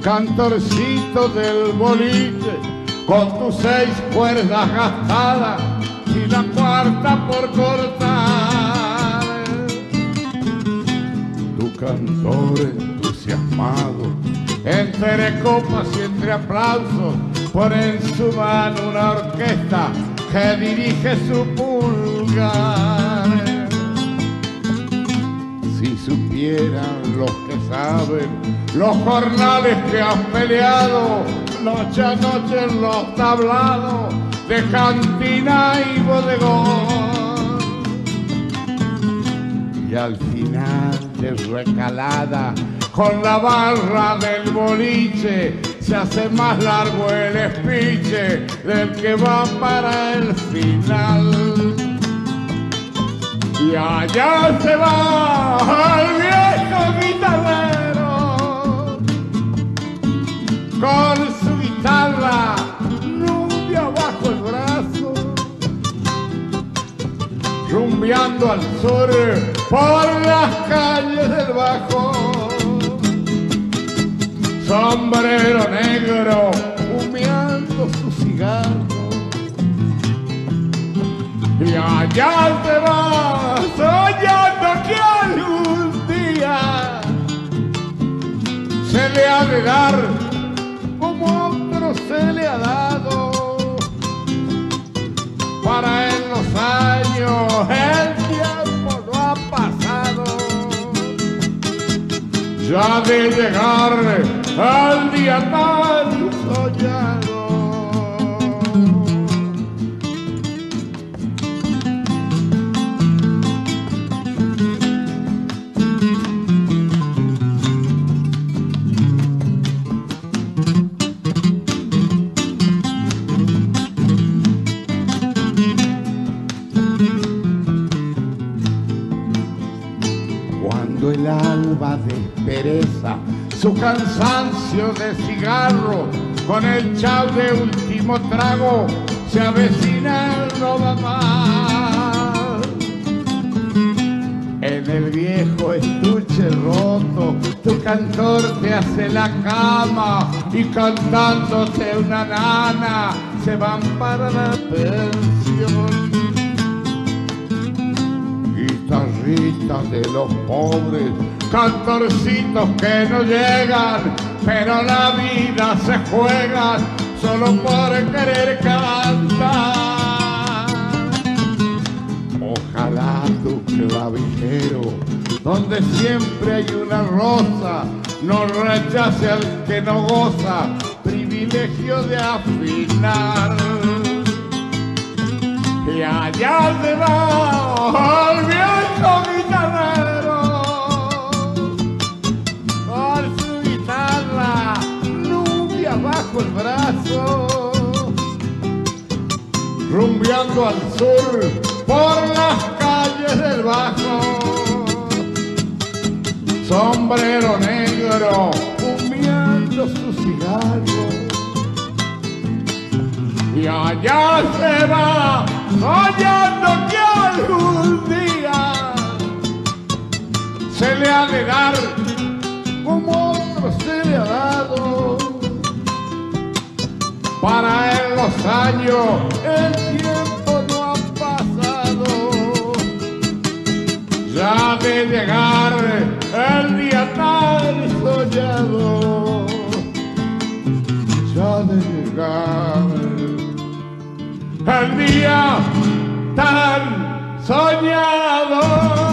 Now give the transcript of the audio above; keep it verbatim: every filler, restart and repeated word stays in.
cantorcito del boliche, con tus seis cuerdas gastadas y la cuarta por cortar. Tu cantor entusiasmado, entre copas y entre aplausos, pone en su mano una orquesta que dirige su pulgar. Si supieran los que saben los jornales que has peleado noche a noche en los tablados de cantina y bodegón, y al final de recalada con la barra del boliche se hace más largo el espiche del que va para el final. Y allá se va el viejo guitarrero con su guitarra nubia bajo el brazo, rumbeando al sur por las calles del Bajo. Sombrero negro humeando su cigarro, y allá se va soñando que algún día se le ha de dar como otro se le ha dado. Para en los años el tiempo no ha pasado, ya de llegar al día tan soñado. Cuando el alba despereza su cansancio de cigarro, con el chau de último trago se avecina el no va más. En el viejo estuche roto tu cantor te hace la cama, y cantándote una nana se van para la pensión. Guitarritas de los pobres, cantorcitos que no llegan, pero la vida se juega solo por querer cantar. Ojalá tu clavijero, donde siempre hay una rosa, no rechace al que no goza privilegio de afinar. Y allá se va el viejo guitarrero con su guitarra nubia bajo el brazo, rumbeando al sur por las calles del Bajo. Sombrero negro humeando su cigarro, y allá se va soñando que algún día se le ha de dar como otro se le ha dado. Para él los años, el tiempo no ha pasado, ya de llegar el día tan soñado, ya de llegar el día tan soñado.